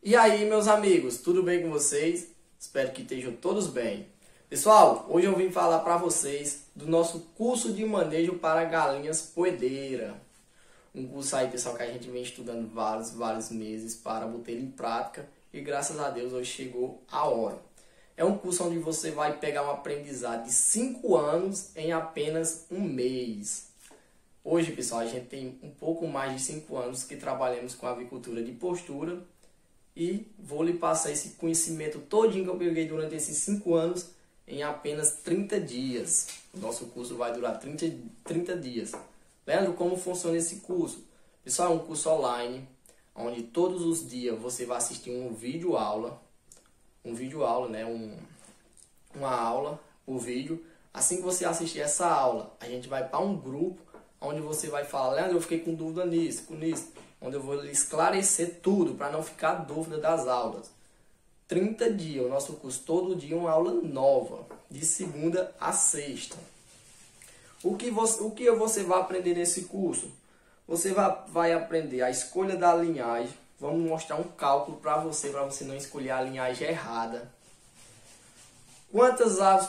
E aí, meus amigos, tudo bem com vocês? Espero que estejam todos bem. Pessoal, hoje eu vim falar para vocês do nosso curso de manejo para galinhas poedeiras. Um curso aí, pessoal, que a gente vem estudando vários meses para botar ele em prática e graças a Deus hoje chegou a hora. É um curso onde você vai pegar um aprendizado de 5 anos em apenas um mês. Hoje, pessoal, a gente tem um pouco mais de 5 anos que trabalhamos com avicultura de postura e vou lhe passar esse conhecimento todinho que eu peguei durante esses 5 anos em apenas 30 dias. O nosso curso vai durar 30 dias. Leandro, como funciona esse curso? Pessoal, é um curso online, onde todos os dias você vai assistir um vídeo aula, né? Uma aula por vídeo. Assim que você assistir essa aula, a gente vai para um grupo, onde você vai falar, Leandro, eu fiquei com dúvida nisso, onde eu vou lhe esclarecer tudo, para não ficar dúvida das aulas. 30 dias, o nosso curso, todo dia uma aula nova, de segunda a sexta. O que você vai aprender nesse curso? Você vai aprender a escolha da linhagem. Vamos mostrar um cálculo para você não escolher a linhagem errada. Quantas aves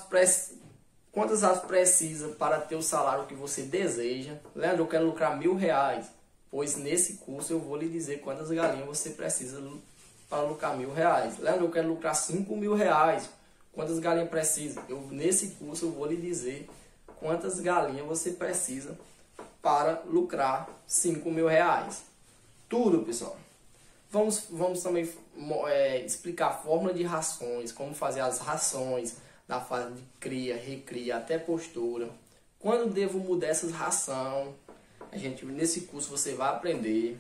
precisa para ter o salário que você deseja? Leandro, eu quero lucrar R$1.000. Pois nesse curso eu vou lhe dizer quantas galinhas você precisa para lucrar R$1.000. Leandro, eu quero lucrar R$5.000. Quantas galinhas precisa? Nesse curso eu vou lhe dizer quantas galinhas você precisa para lucrar R$5.000. Tudo, pessoal. Vamos também explicar a fórmula de rações, como fazer as rações da fase de cria, recria até postura. Quando devo mudar essas rações? Nesse curso você vai aprender.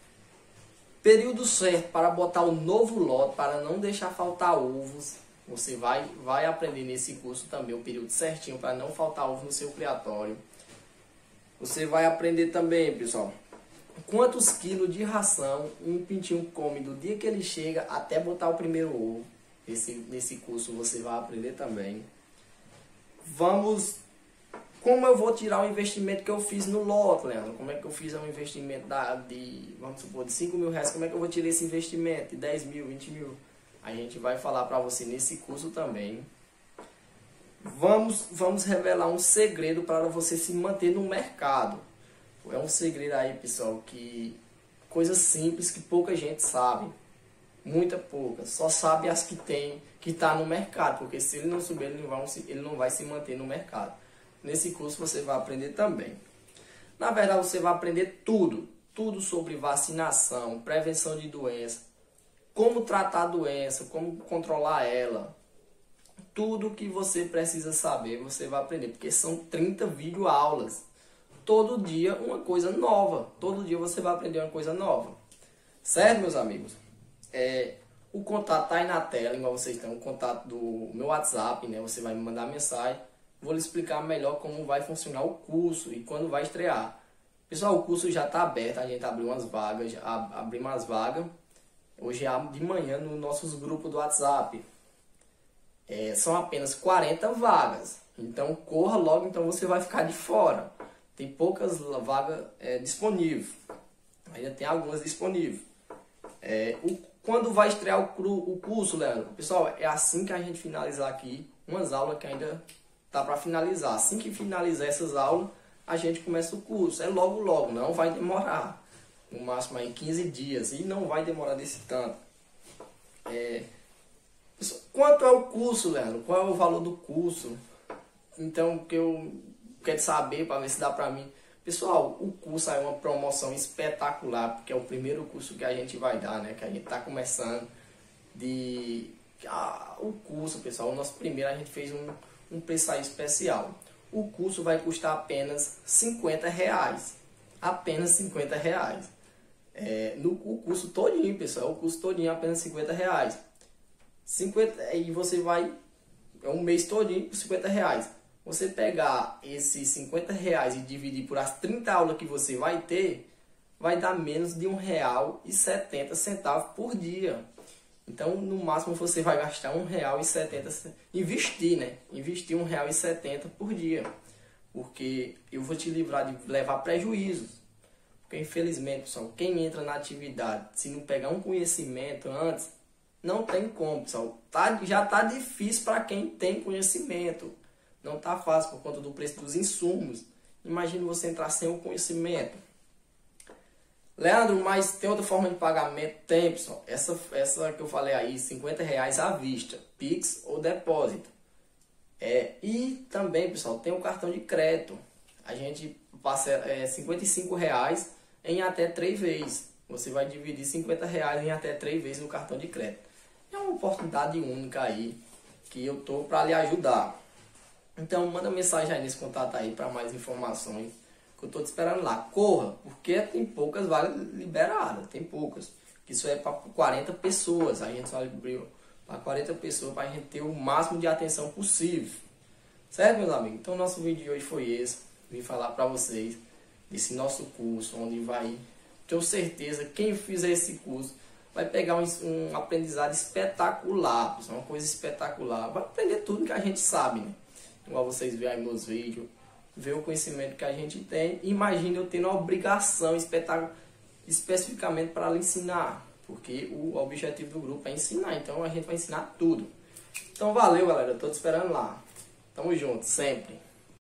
Período certo para botar o novo lote, para não deixar faltar ovos. Você vai aprender nesse curso também o período certinho para não faltar ovo no seu criatório. Você vai aprender também, pessoal, quantos quilos de ração um pintinho come do dia que ele chega até botar o primeiro ovo. Nesse curso você vai aprender também. Como eu vou tirar o investimento que eu fiz no lote, Leandro? Como é que eu fiz um investimento vamos supor, de R$5.000? Como é que eu vou tirar esse investimento de 10 mil, 20 mil? A gente vai falar para você nesse curso também. Vamos revelar um segredo para você se manter no mercado. É um segredo aí, pessoal, coisas simples que pouca gente sabe. Muita pouca. Só sabe as que tá no mercado, porque se ele não souber, ele não vai se manter no mercado. Nesse curso você vai aprender também. Na verdade, você vai aprender tudo sobre vacinação, prevenção de doença, como tratar a doença, como controlar ela. Tudo que você precisa saber, você vai aprender, porque são 30 videoaulas. Todo dia uma coisa nova. Todo dia você vai aprender uma coisa nova. Certo, meus amigos? O contato está aí na tela, igual vocês têm o contato do meu WhatsApp, né? Você vai me mandar mensagem. Vou lhe explicar melhor como vai funcionar o curso e quando vai estrear. Pessoal, o curso já está aberto, a gente abriu umas vagas, hoje de manhã nos nossos grupos do WhatsApp. São apenas 40 vagas, então corra logo, então você vai ficar de fora. Tem poucas vagas disponíveis, ainda tem algumas disponíveis. Quando vai estrear o curso, Leandro? Pessoal, é assim que a gente finalizar aqui, umas aulas que ainda tá para finalizar. Assim que finalizar essas aulas, a gente começa o curso. É logo, não vai demorar. No máximo em 15 dias. E não vai demorar desse tanto. Quanto é o curso, Leandro? Qual é o valor do curso? Então, o que eu quero saber, para ver se dá para mim. Pessoal, o curso é uma promoção espetacular, porque é o primeiro curso que a gente vai dar, né? Que a gente tá começando o curso, pessoal. O nosso primeiro, a gente fez um preço aí especial. O curso vai custar apenas R$50. Apenas R$50. O curso todinho, pessoal. O curso todinho é apenas R$50. E você vai... É um mês todinho por R$50. Você pegar esses R$50 e dividir por as 30 aulas que você vai ter, vai dar menos de R$1,70 por dia. Então, no máximo, você vai gastar R$1,70. Investir, né? Investir R$1,70 por dia. Porque eu vou te livrar de levar prejuízos. Porque infelizmente, pessoal, quem entra na atividade, se não pegar um conhecimento antes, não tem como, pessoal. Já tá difícil para quem tem conhecimento. Não tá fácil por conta do preço dos insumos. Imagine você entrar sem o conhecimento. Leandro, mas tem outra forma de pagamento? Tem, pessoal. Essa que eu falei aí, R$50 à vista, Pix ou depósito. E também, pessoal, tem o cartão de crédito. A gente passa R$55 em até 3 vezes. Você vai dividir R$50 em até 3 vezes no cartão de crédito. É uma oportunidade única aí que eu tô para lhe ajudar. Então manda mensagem aí nesse contato aí para mais informações. Que eu tô te esperando lá. Corra, porque tem poucas vagas liberadas, tem poucas. Isso é para 40 pessoas. A gente só abriu para 40 pessoas para a gente ter o máximo de atenção possível. Certo, meus amigos? Então nosso vídeo de hoje foi esse. Vim falar para vocês desse nosso curso, onde vai, tenho certeza, quem fizer esse curso vai pegar um aprendizado espetacular, uma coisa espetacular. Vai aprender tudo que a gente sabe, né? Igual vocês veem aí meus vídeos, ver o conhecimento que a gente tem. Imagina eu tendo a obrigação especificamente para lhe ensinar, porque o objetivo do grupo é ensinar, então a gente vai ensinar tudo. Então valeu, galera, eu tô te esperando lá. Tamo junto, sempre.